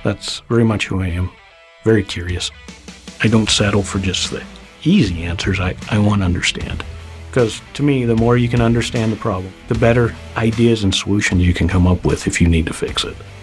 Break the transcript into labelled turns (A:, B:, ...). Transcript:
A: That's very much who I am. Very curious. I don't settle for just the easy answers. I want to understand. Because to me, the more you can understand the problem, the better ideas and solutions you can come up with if you need to fix it.